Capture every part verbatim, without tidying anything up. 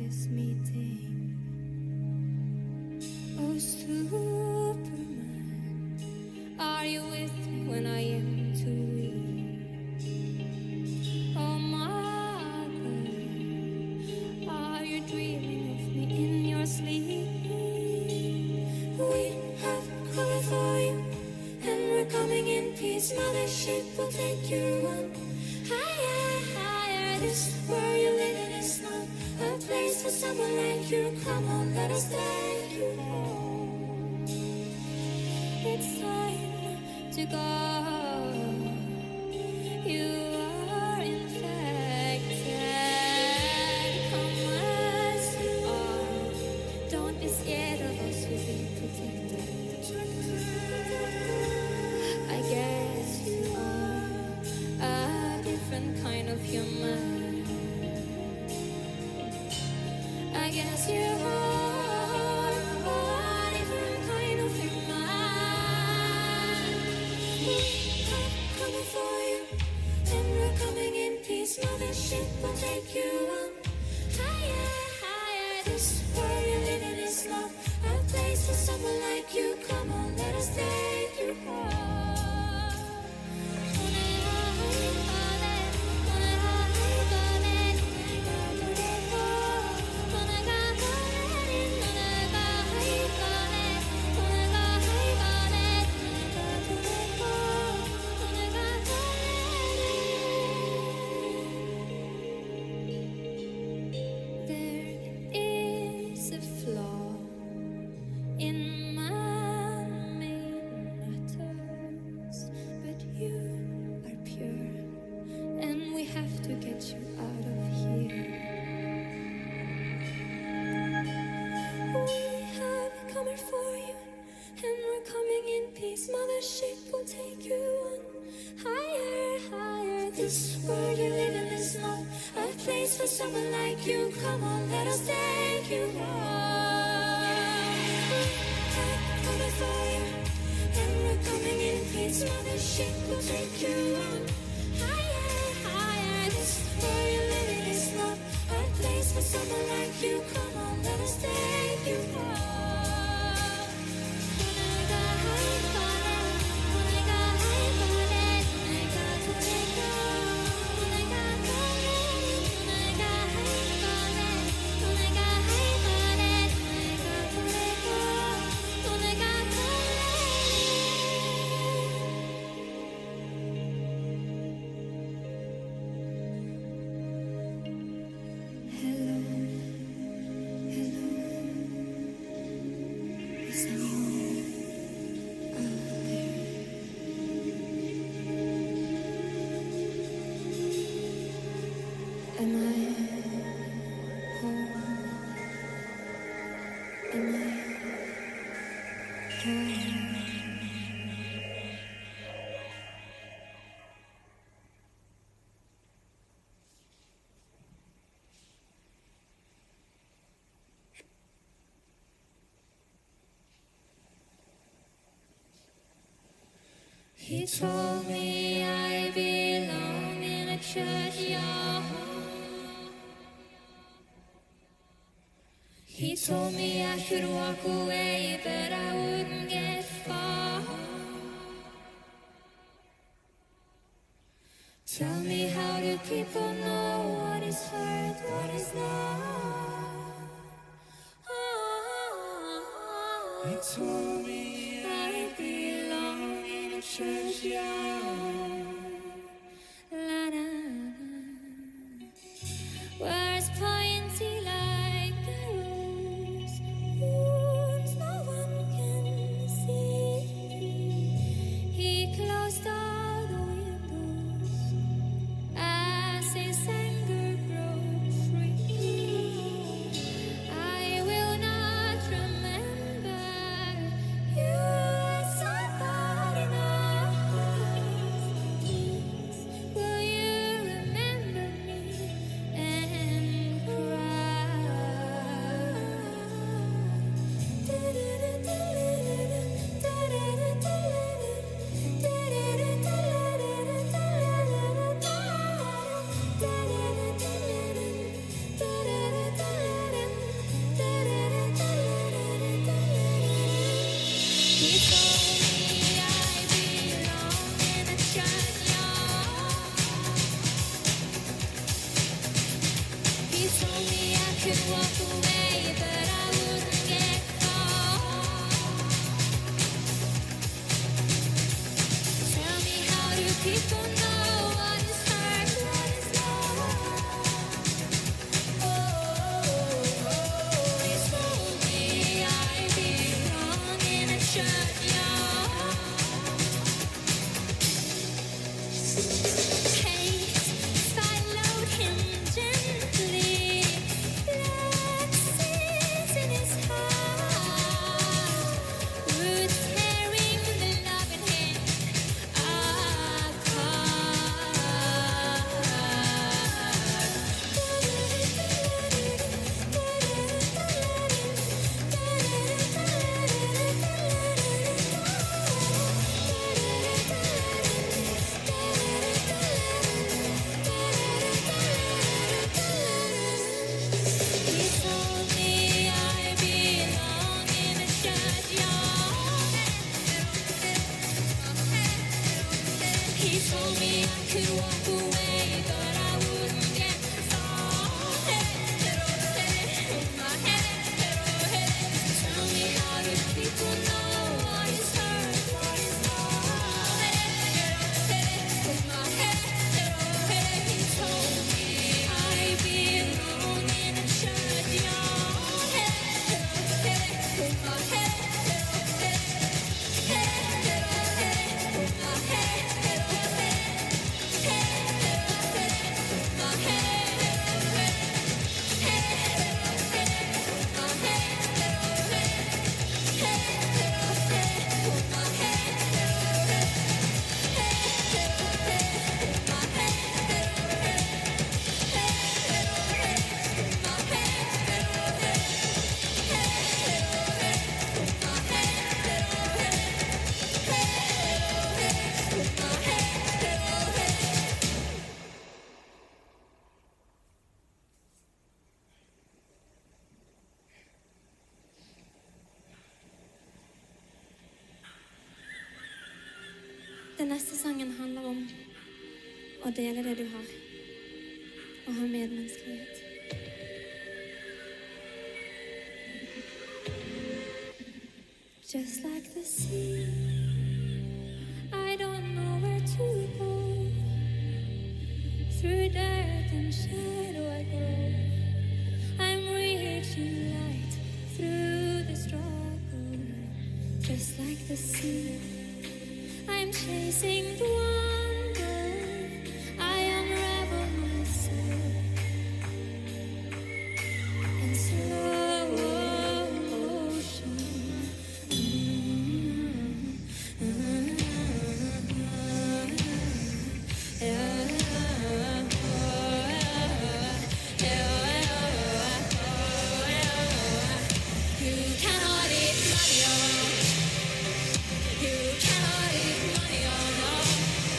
this meeting. Oh, Superman, are you with me when I am too weak? Oh, Mother, are you dreaming of me in your sleep? We have come for you, and we're coming in peace. Mothership will take you on higher, higher. This where you living is not a place for someone like you. Come on, let us take you home. It's time to go. You are infected. Come as you are. Don't be scared of us. We'll be protected. I guess you are a different kind of human. I guess you are a different kind of human. We are coming for you, and we're coming in peace. Mothership will take you on higher, higher. This where you living is not a place for someone like you. Come on, let us take you home. Mothership will take you on higher, higher. This world you live in is not a place for someone like you. Come on, let us take you home. We're coming for you, and we're coming in peace. Mothership will take you on higher, higher. This world you live in is not a place for someone like you. Come on, let us take you home. He told me I belong in a churchyard. He told me I should walk away, but I wouldn't get far. Tell me, how do people know what is hurt, what is not? Oh, he told me I belong in a churchyard. La da da. Where's pointy like arrows, wounds no one can see. He closed all the windows as his anger broke free. I will not remember you as somebody else. Den neste sangen handler om å dele det du har, og ha medmenneskelighet. Just like the sea, I don't know where to go. Through dirt and shadow I go. I'm reaching light through the struggle. Just like the sea, I'm chasing the wonder. I unravel myself in slow motion. You cannot eat money on. You cannot eat money on.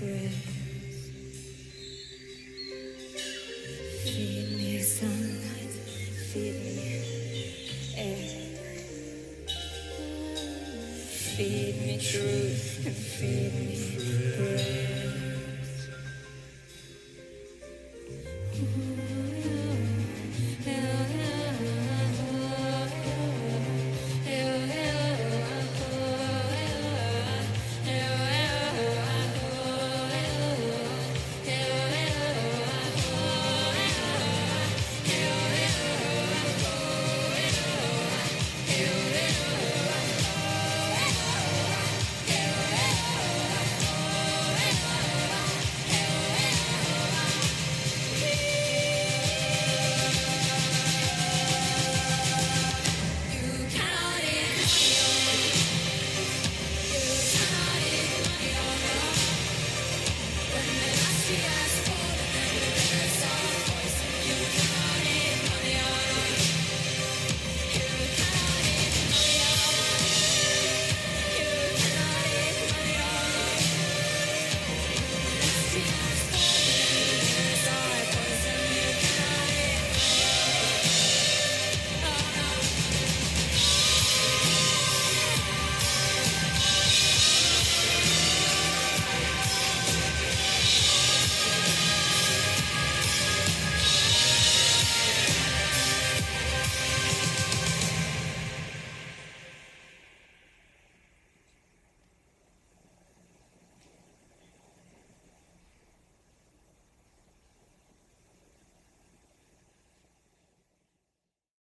breath. Feed me sunlight, feed me air. Feed me truth and feed me